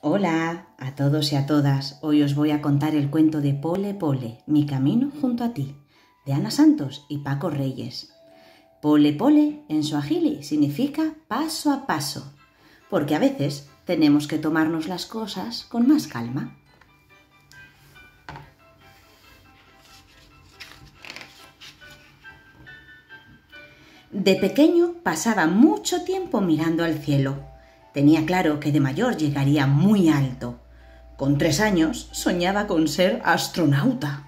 Hola a todos y a todas. Hoy os voy a contar el cuento de Pole Pole, mi camino junto a ti, de Ana Santos y Paco Reyes. Pole Pole en suajili significa paso a paso, porque a veces tenemos que tomarnos las cosas con más calma. De pequeño pasaba mucho tiempo mirando al cielo. Tenía claro que de mayor llegaría muy alto. Con 3 años soñaba con ser astronauta.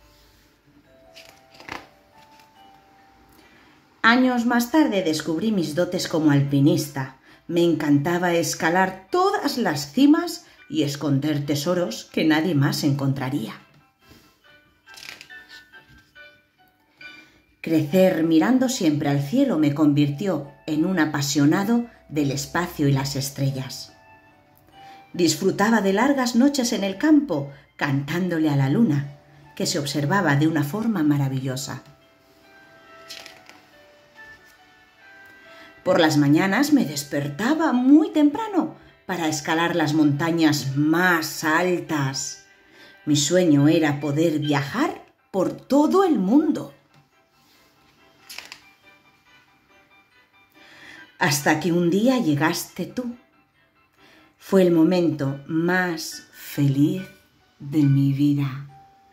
Años más tarde descubrí mis dotes como alpinista. Me encantaba escalar todas las cimas y esconder tesoros que nadie más encontraría. Crecer mirando siempre al cielo me convirtió en un apasionado del espacio y las estrellas. Disfrutaba de largas noches en el campo cantándole a la luna, que se observaba de una forma maravillosa. Por las mañanas me despertaba muy temprano para escalar las montañas más altas. Mi sueño era poder viajar por todo el mundo. Hasta que un día llegaste tú. Fue el momento más feliz de mi vida.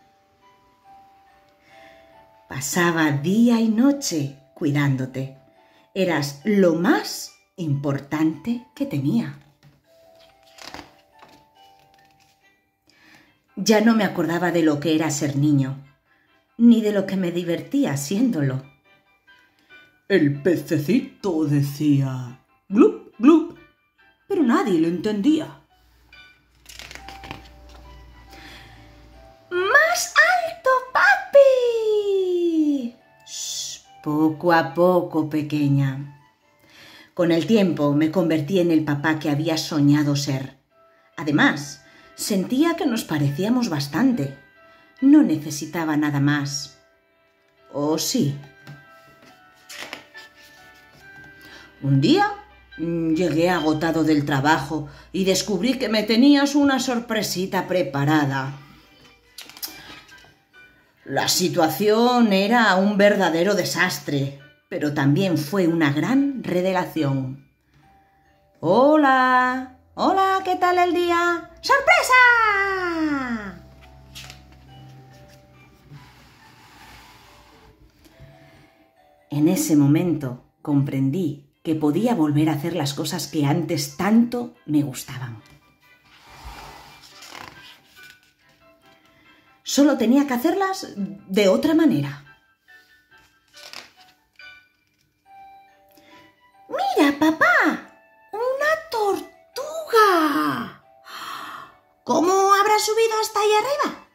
Pasaba día y noche cuidándote. Eras lo más importante que tenía. Ya no me acordaba de lo que era ser niño, ni de lo que me divertía siéndolo. El pececito decía glup, glup, pero nadie lo entendía. ¡Más alto, papi! Shh, poco a poco, pequeña. Con el tiempo me convertí en el papá que había soñado ser. Además, sentía que nos parecíamos bastante. No necesitaba nada más. ¿O sí? Un día llegué agotado del trabajo y descubrí que me tenías una sorpresita preparada. La situación era un verdadero desastre, pero también fue una gran revelación. ¡Hola! ¡Hola! ¿Qué tal el día? ¡Sorpresa! En ese momento comprendí que podía volver a hacer las cosas que antes tanto me gustaban. Solo tenía que hacerlas de otra manera. ¡Mira, papá! ¡Una tortuga! ¿Cómo habrá subido hasta ahí arriba?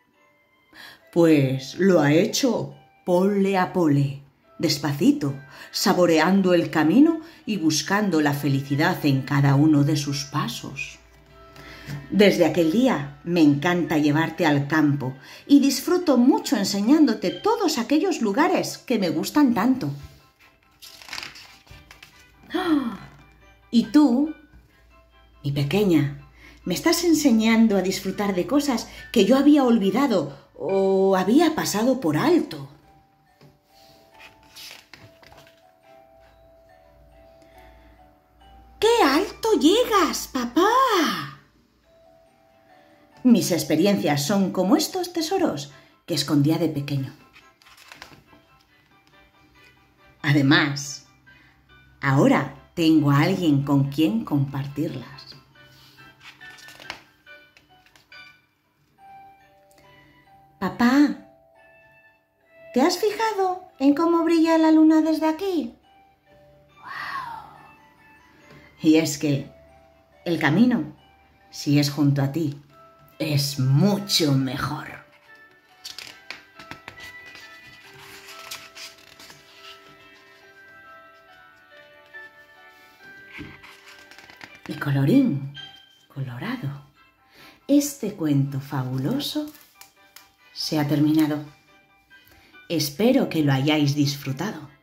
Pues lo ha hecho pole a pole, despacito, saboreando el camino y buscando la felicidad en cada uno de sus pasos. Desde aquel día me encanta llevarte al campo y disfruto mucho enseñándote todos aquellos lugares que me gustan tanto. Y tú, mi pequeña, me estás enseñando a disfrutar de cosas que yo había olvidado o había pasado por alto. ¡Qué alto llegas, papá! Mis experiencias son como estos tesoros que escondía de pequeño. Además, ahora tengo a alguien con quien compartirlas. Papá, ¿te has fijado en cómo brilla la luna desde aquí? Y es que el camino, si es junto a ti, es mucho mejor. Y colorín colorado, este cuento fabuloso se ha terminado. Espero que lo hayáis disfrutado.